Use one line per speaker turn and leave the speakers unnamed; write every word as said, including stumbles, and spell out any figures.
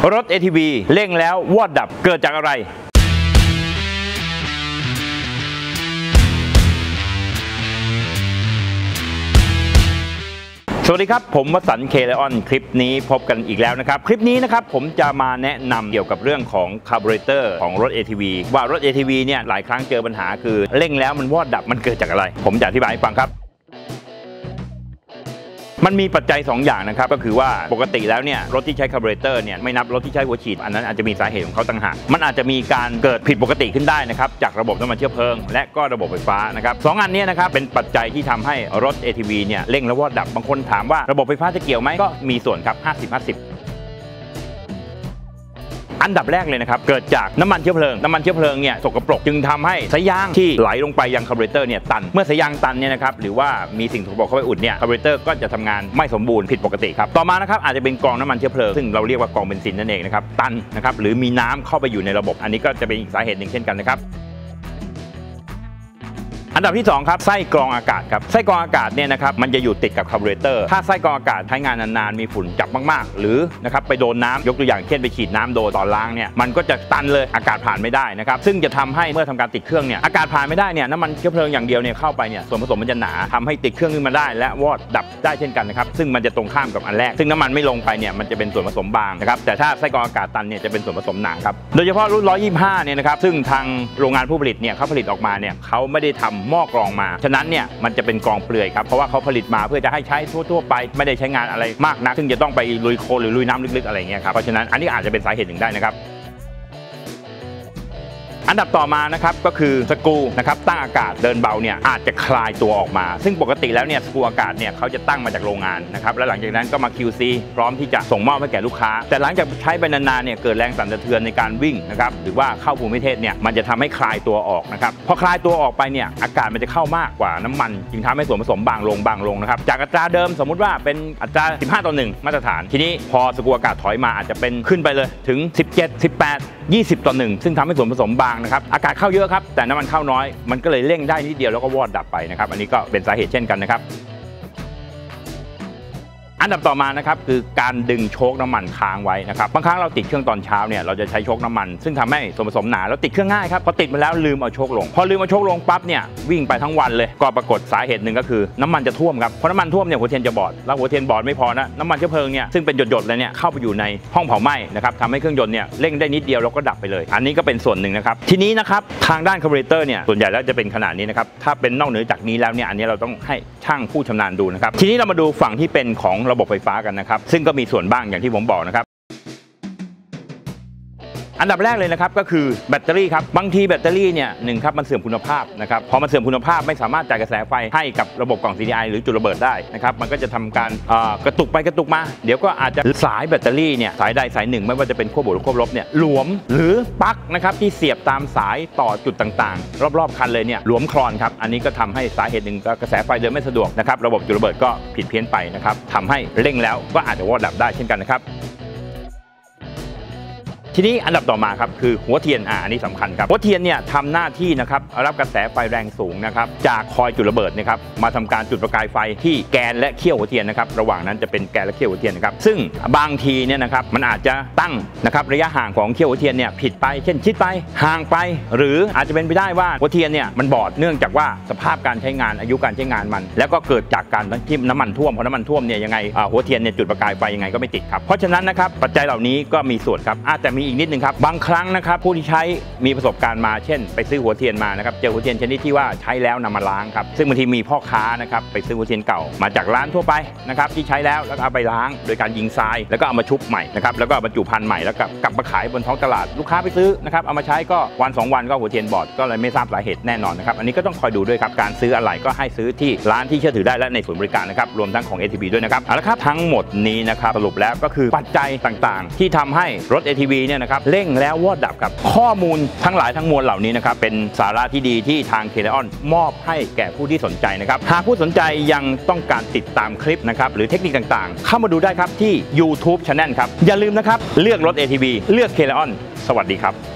รถ เอ ที วี เร่งแล้ววอดดับเกิดจากอะไรสวัสดีครับผมวสันต์ เค ไลออน คลิปนี้พบกันอีกแล้วนะครับคลิปนี้นะครับผมจะมาแนะนำเกี่ยวกับเรื่องของคาร์บูเรเตอร์ของรถ เอ ที วี ว่ารถ เอ ที วี เนี่ยหลายครั้งเจอปัญหาคือเร่งแล้วมันวอดดับมันเกิดจากอะไรผมจะอธิบายให้ฟังครับมันมีปัจจัยสองอย่างนะครับก็คือว่าปกติแล้วเนี่ยรถที่ใช้คาร์บูเรเตอร์เนี่ยไม่นับรถที่ใช้หัวฉีดอันนั้นอาจจะมีสาเหตุของเขาต่างหากมันอาจจะมีการเกิดผิดปกติขึ้นได้นะครับจากระบบน้ำมันเชื้อเพลิงและก็ระบบไฟฟ้านะครับสองอันนี้นะครับเป็นปัจจัยที่ทำให้รถ เอ ที วี เนี่ยเร่งและวอดดับบางคนถามว่าระบบไฟฟ้าจะเกี่ยวไหมก็มีส่วนครับ ห้าสิบ ห้าสิบอันดับแรกเลยนะครับเกิดจากน้ำมันเชื้อเพลิงน้ำมันเชื้อเพลิงเนี่ยสกปรกจึงทำให้สายยางที่ไหลลงไปยังคาร์บูเรเตอร์เนี่ยตันเมื่อสายยางตันเนี่ยนะครับหรือว่ามีสิ่งสกปรกเข้าไปอุดเนี่ยคาร์บูเรเตอร์ก็จะทำงานไม่สมบูรณ์ผิดปกติครับต่อมานะครับอาจจะเป็นกรองน้ำมันเชื้อเพลิงซึ่งเราเรียกว่ากรองเบนซินนั่นเองนะครับตันนะครับหรือมีน้ำเข้าไปอยู่ในระบบอันนี้ก็จะเป็นอีกสาเหตุหนึ่งเช่นกันนะครับอันดับที่สองครับไส้กรองอากาศครับไส้กรองอากาศเนี่ยนะครับมันจะอยู่ติดกับคาร์บูเรเตอร์ถ้าไส้กรองอากาศใช้งานนานๆมีฝุ่นจับมากๆหรือนะครับไปโดนน้ำยกตัวอย่างเช่นไปฉีดน้ำโดนตอนล้างเนี่ยมันก็จะตันเลยอากาศผ่านไม่ได้นะครับซึ่งจะทำให้เมื่อทำการติดเครื่องเนี่ยอากาศผ่านไม่ได้เนี่ยน้ำมันเชื้อเพลิงอย่างเดียวเนี่ยเข้าไปเนี่ยส่วนผสมมันจะหนาทำให้ติดเครื่องขึ้นมาได้และวอดดับได้เช่นกันนะครับซึ่งมันจะตรงข้ามกับอันแรกซึ่งน้ำมันไม่ลงไปเนี่ยมันจะเป็นส่วนผสมบางนะครับแต่ถ้าไส้กรองอากาศตันเนี่ยจะเป็นส่วนผสมหนาครับโดยเฉพาะรุ่นหนึ่งร้อยยี่สิบห้าเนี่ยนะครับซึ่งทางโรงงานผู้ผลิตเนี่ยเขาผลิตออกมาเนี่ยเขาไม่ได้ทำหม้อกรองมาฉะนั้นเนี่ยมันจะเป็นกรองเปลือยครับเพราะว่าเขาผลิตมาเพื่อจะให้ใช้ทั่วๆไปไม่ได้ใช้งานอะไรมากนักซึ่งจะต้องไปลุยโคลนหรือลุยน้ำลึกๆอะไรเงี้ยครับเพราะฉะนั้นอันนี้อาจจะเป็นสาเหตุหนึ่งได้นะครับอันดับต่อมานะครับก็คือสกรูนะครับตั้งอากาศเดินเบาเนี่ยอาจจะคลายตัวออกมาซึ่งปกติแล้วเนี่ยสกรูอากาศเนี่ยเขาจะตั้งมาจากโรงงานนะครับและหลังจากนั้นก็มา คิว ซี พร้อมที่จะส่งมอบให้แก่ลูกค้าแต่หลังจากใช้ไปนานๆเนี่ยเกิดแรงสั่นสะเทือนในการวิ่งนะครับหรือว่าเข้าภูมิประเทศเนี่ยมันจะทำให้คลายตัวออกนะครับพอคลายตัวออกไปเนี่ยอากาศมันจะเข้ามากกว่าน้ำมันจึงทำให้ส่วนผสมบางลงบางลงนะครับจากอัตราเดิมสมมุติว่าเป็นอัตราสิบห้าต่อหนึ่งมาตรฐานทีนี้พอสกรูอากาศถอยมาอาจจะเป็นขึ้นไปเลยถึงสิบเจ็ด สิบแปด ยี่สิบต่อหนึ่งซึ่งทำให้ส่วนผสมบางนะครับอากาศเข้าเยอะครับแต่น้ำมันเข้าน้อยมันก็เลยเร่งได้นิดเดียวแล้วก็วอดดับไปนะครับอันนี้ก็เป็นสาเหตุเช่นกันนะครับอันดับต่อมานะครับคือการดึงโชคน้ำมันค้างไว้นะครับบางครั้งเราติดเครื่องตอนเช้าเนี่ยเราจะใช้โชคน้ำมันซึ่งทำให้ส่วนผสมหนาแล้วติดเครื่องง่ายครับพอติดมาแล้วลืมเอาโชคลงพอลืมเอาโชคลงปั๊บเนี่ยวิ่งไปทั้งวันเลยก็ปรากฏสาเหตุหนึ่งก็คือน้ำมันจะท่วมครับพอน้ำมันท่วมเนี่ยหัวเทียนจะบอดแล้วหัวเทียนบอดไม่พอนะน้ำมันเชื้อเพลิงเนี่ยซึ่งเป็นหยดๆเลยเนี่ยเข้าไปอยู่ในห้องเผาไหม้นะครับทำให้เครื่องยนต์เนี่ยเร่งได้นิดเดียวแล้วก็ดับไปเลยอันนี้ก็เป็นส่วนหนึ่งนะครับทีนี้นะครับทางด้านคาร์บูเรเตอร์เนี่ยส่วนใหญ่แล้วจะเป็นขนาดนี้นะครับถ้าเป็นนอกเหนือจากนี้แล้วเนี่ยอันนี้เราต้องให้ช่างผู้ชำนาญดูนะครับทีนี้เรามาดูฝั่งที่เป็นของระบบไฟฟ้ากันนะครับซึ่งก็มีส่วนบ้างอย่างที่ผมบอกนะครับอันดับแรกเลยนะครับก็คือแบตเตอรี่ครับบางทีแบตเตอรี่เนี่ยหนึ่งครับมันเสื่อมคุณภาพนะครับพอมันเสื่อมคุณภาพไม่สามารถจ่ายกระแสไฟให้กับระบบกล่อง ซี ดี ไอ หรือจุดระเบิดได้นะครับมันก็จะทำการกระตุกไปกระตุกมาเดี๋ยวก็อาจจะสายแบตเตอรี่เนี่ยสายใดสายหนึ่งไม่ว่าจะเป็นขั้วบวกหรือขั้วลบเนี่ยหลวมหรือปลั๊กนะครับที่เสียบตามสายต่อจุดต่างๆรอบๆคันเลยเนี่ยหลวมคลอนครับอันนี้ก็ทำให้สาเหตุหนึ่งกระแสไฟเดินไม่สะดวกนะครับระบบจุดระเบิดก็ผิดเพี้ยนไปนะครับทำให้เร่งแล้วก็อาจจะวอดดับได้เช่นกันนะครับทีนี้อันดับต่อมาครับคือหัวเทียนอ่าอันนี้สำคัญครับหัวเทียนเนี่ยทำหน้าที่นะครับรับกระแสไฟแรงสูงนะครับจากคอยจุดระเบิดนะครับมาทำการจุดประกายไฟที่แกนและเขี้ยวหัวเทียนนะครับระหว่างนั้นจะเป็นแกนและเขี้ยวหัวเทียนนะครับซึ่งบางทีเนี่ยนะครับมันอาจจะตั้งนะครับระยะห่างของเขี้ยวหัวเทียนเนี่ยผิดไปเช่นชิดไปห่างไปหรืออาจจะเป็นไปได้ว่าหัวเทียนเนี่ยมันบอดเนื่องจากว่าสภาพการใช้งานอายุการใช้งานมันแล้วก็เกิดจากการที่น้ำมันท่วมพอน้ำมันท่วมเนี่ยยังไงหัวเทียนเนี่ยจุดประกายไฟยังไงก็ไม่ติดครับเพราะฉะนั้นนะครับปัจจัยเหล่านี้ก็มีส่วนครับอาจจะมีอีกนิดนึงครับบางครั้งนะครับผู้ที่ใช้มีประสบการณ์มาเช่นไปซื้อหัวเทียนมานะครับเจอหัวเทียนชนิดที่ว่าใช้แล้วนำมาล้างครับซึ่งบางทีมีพ่อค้านะครับไปซื้อหัวเทียนเก่ามาจากร้านทั่วไปนะครับที่ใช้แล้วแล้วเอาไปล้างโดยการยิงทรายแล้วก็เอามาชุบใหม่นะครับแล้วก็บรรจุภัณฑ์ใหม่แล้วก็กลับมาขายบนท้องตลาดลูกค้าไปซื้อนะครับเอามาใช้ก็วันสองวันก็หัวเทียนบอดก็เลยไม่ทราบสาเหตุแน่นอนนะครับอันนี้ก็ต้องคอยดูด้วยครับการซื้ออะไรก็ให้ซื้อที่ร้านที่เชื่อถือได้และในศูนย์บริการนะครับรวมทั้งของ เอ ที วี ด้วยนะครับเอาละครับทั้งหมดนี้นะครับสรุปแล้วก็คือปัจจัยต่างๆที่ทำให้รถ เอ ที วี เนี่ยนะครับเร่งแล้ววอดดับครับข้อมูลทั้งหลายทั้งมวลเหล่านี้นะครับเป็นสาระที่ดีที่ทาง เค ไลออน มอบให้แก่ผู้ที่สนใจนะครับหากผู้สนใจยังต้องการติดตามคลิปนะครับหรือเทคนิคต่างๆเข้ามาดูได้ครับที่ ยูทูบ Channel ครับอย่าลืมนะครับเลือกรถ เอ ที วี เลือก เค ไลออน สวัสดีครับ